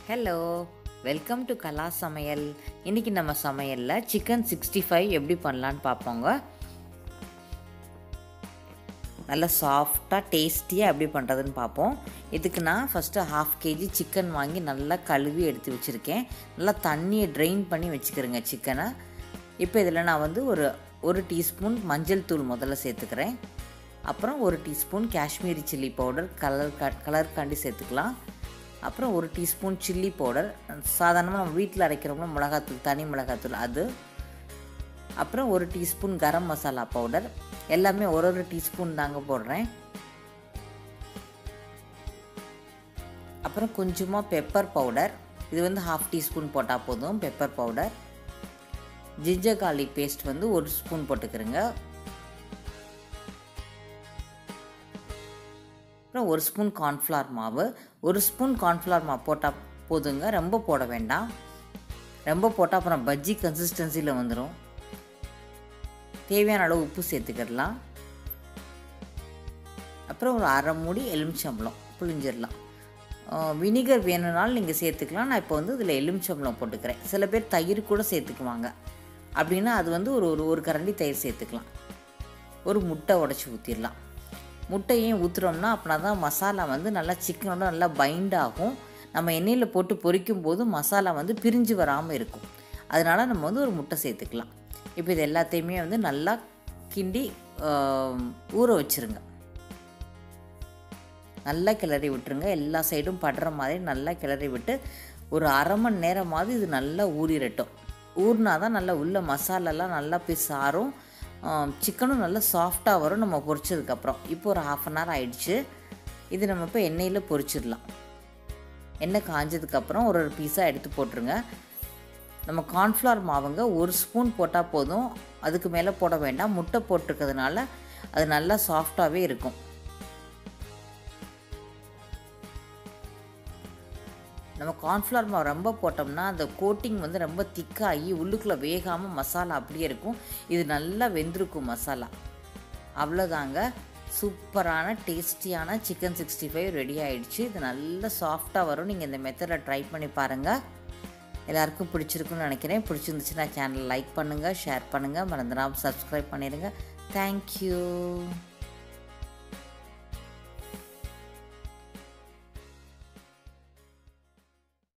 Hello, welcome to கலா சமையல். இன்றைக்கி நம்ம சமையலில் சிக்கன் 65 எப்படி பண்ணலான்னு பார்ப்போங்க. நல்லா சாஃப்டாக டேஸ்டியாக எப்படி பண்ணுறதுன்னு பார்ப்போம். இதுக்கு நான் ஃபஸ்ட்டு 1/2 kg சிக்கன் வாங்கி நல்லா கழுவி எடுத்து வச்சுருக்கேன். நல்லா தண்ணியை ட்ரெயின் பண்ணி வச்சுக்கிறேங்க சிக்கனை. இப்போ இதில் நான் வந்து ஒரு டீஸ்பூன் மஞ்சள் தூள் முதல்ல சேர்த்துக்கிறேன். அப்புறம் 1 டீஸ்பூன் காஷ்மீரி சில்லி பவுடர் கலருக்காண்டி சேர்த்துக்கலாம். அப்புறம் 1 டீஸ்பூன் சில்லி பவுடர், சாதாரணமாக நம்ம வீட்டில் அரைக்கிறோம்னா மிளகாத்தூள், தனி மிளகாத்தூள் அது. அப்புறம் 1 டீஸ்பூன் கரம் மசாலா பவுடர். எல்லாமே ஒரு டீஸ்பூன் தாங்க போடுறேன். அப்புறம் கொஞ்சமாக பெப்பர் பவுடர், இது வந்து 1/2 டீஸ்பூன் போட்டால் போதும் pepper powder. Ginger garlic paste வந்து 1 ஸ்பூன் போட்டுக்கிறேங்க. அப்புறம் 1 ஸ்பூன் கார்ன்ஃப்ளவர் மாவு. 1 ஸ்பூன் கார்ன்ஃப்ளவர் மாவு போட்டால் போதுங்க, ரொம்ப போட வேண்டாம். ரொம்ப போட்டால் அப்புறம் பஜ்ஜி கன்சிஸ்டன்சியில் வந்துடும். தேவையான அளவு உப்பு சேர்த்துக்கிடலாம். அப்புறம் ஒரு 1/2 மூடி எலுமிச்சம்பழம் புளிஞ்சிடலாம். வினிகர் வேணும்னாலும் நீங்கள் சேர்த்துக்கலாம். நான் இப்போ வந்து இதில் எலுமிச்சம்பழம் போட்டுக்கிறேன். சில பேர் தயிர் கூட சேர்த்துக்குவாங்க. அப்படின்னா அது வந்து ஒரு கரண்டி தயிர் சேர்த்துக்கலாம். ஒரு முட்டை உடச்சி ஊற்றிடலாம். முட்டையும் ஊற்றுறோம்னா அப்படின்னா தான் மசாலா வந்து நல்லா சிக்கனோட நல்லா பைண்ட் ஆகும். நம்ம எண்ணெயில் போட்டு பொரிக்கும் போது மசாலா வந்து பிரிஞ்சு வராமல் இருக்கும். அதனால் நம்ம வந்து ஒரு முட்டை சேர்த்துக்கலாம். இப்போ இது எல்லாத்தையுமே வந்து நல்லா கிண்டி ஊற வச்சுருங்க. நல்லா கிளறி விட்டுருங்க. எல்லா சைடும் படுற மாதிரி நல்லா கிளறி விட்டு ஒரு 1/2 மணி நேரமாவது இது நல்லா ஊறிடட்டும். ஊறினா தான் நல்லா உள்ள மசாலாலாம் நல்லா போய் சாரும். சிக்கனும் நல்லா சாஃப்டாக வரும் நம்ம பொரிச்சதுக்கப்புறம். இப்போ ஒரு 1/2 அன் ஹவர் ஆயிடுச்சு. இது நம்ம இப்போ எண்ணெயில் பொரிச்சிடலாம். எண்ணெய் காஞ்சதுக்கப்புறம் ஒரு பீஸாக எடுத்து போட்டுருங்க. நம்ம கார்ன்ஃப்ளவர் மாவுங்க 1 ஸ்பூன் போட்டால் போதும், அதுக்கு மேலே போட வேண்டாம். முட்டை போட்டிருக்கிறதுனால அது நல்லா சாஃப்டாகவே இருக்கும். நம்ம கார்ன்ஃப்ளவர் மாவு ரொம்ப போட்டோம்னா அந்த கோட்டிங் வந்து ரொம்ப திக்காகி உள்ளுக்குள்ளே வேகாமல் மசாலா அப்படியே இருக்கும். இது நல்லா வெந்திருக்கும் மசாலா. அவ்வளோதாங்க, சூப்பரான டேஸ்டியான சிக்கன் 65 ரெடி ஆகிடுச்சு. இது நல்லா சாஃப்டாக வரும். நீங்கள் இந்த மெத்தடை ட்ரை பண்ணி பாருங்கள். எல்லாருக்கும் பிடிச்சிருக்குன்னு நினைக்கிறேன். பிடிச்சிருந்துச்சுன்னா சேனல் லைக் பண்ணுங்கள், ஷேர் பண்ணுங்கள், மறந்துடாமல் சப்ஸ்கிரைப் பண்ணிடுங்க. தேங்க்யூ.